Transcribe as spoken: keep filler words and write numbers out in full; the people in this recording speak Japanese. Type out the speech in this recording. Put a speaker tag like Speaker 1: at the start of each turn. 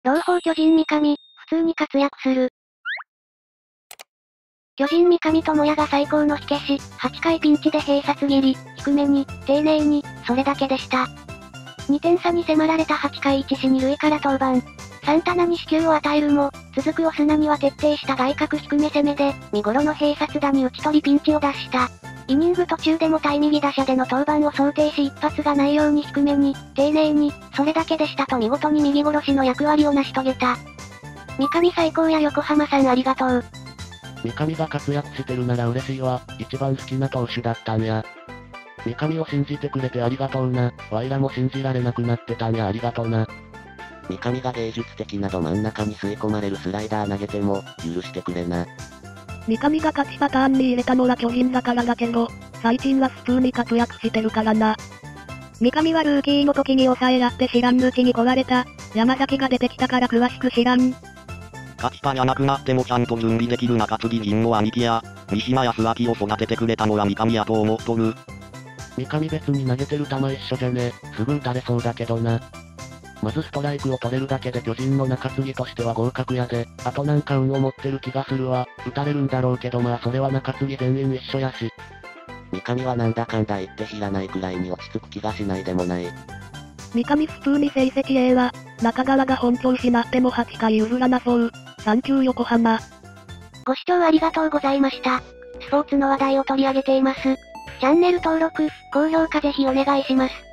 Speaker 1: 朗報巨人三上、普通に活躍する。巨人三上智也が最高の火消し、はちかいピンチで併殺切り、低めに、丁寧に、それだけでした。にてん差に迫られたはちかいいちしにるいから登板。サンタナに死球を与えるも、続くオスナには徹底した外角低め攻めで、見頃の併殺打に打ち取りピンチを脱した。イニング途中でも対右打者での登板を想定し一発がないように低めに、丁寧に、それだけでしたと見事に右殺しの役割を成し遂げた。三上最高や横浜さんありがとう。
Speaker 2: 三上が活躍してるなら嬉しいわ、一番好きな投手だったんや。三上を信じてくれてありがとうな、ワイらも信じられなくなってたんやありがとうな。
Speaker 3: 三上が芸術的など真ん中に吸い込まれるスライダー投げても、許してくれな。
Speaker 4: 三上が勝ちパターンに入れたのは巨人だからだけど、最近は普通に活躍してるからな。三上はルーキーの時に抑えやって知らんうちに壊れた。山崎が出てきたから詳しく知らん。
Speaker 5: 勝ちパじゃなくなってもちゃんと準備できる中継ぎ陣の兄貴や、三島康明を育ててくれたのは三上やと思っとる。
Speaker 2: 三上別に投げてる球一緒じゃね、すぐ打たれそうだけどな。まずストライクを取れるだけで巨人の中継ぎとしては合格やで、あとなんか運を持ってる気がするわ。打たれるんだろうけどまあそれは中継ぎ全員一緒やし。
Speaker 3: 三上はなんだかんだ言って知らないくらいに落ち着く気がしないでもない。
Speaker 4: 三上普通に成績 A は、中川が本調子なってもはちかい譲らなそう。サンキュー横浜。
Speaker 1: ご視聴ありがとうございました。スポーツの話題を取り上げています。チャンネル登録、高評価ぜひお願いします。